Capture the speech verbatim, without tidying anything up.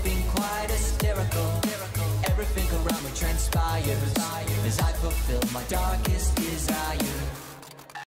been quite hysterical. Everything around me transpires as I fulfill my darkest desire.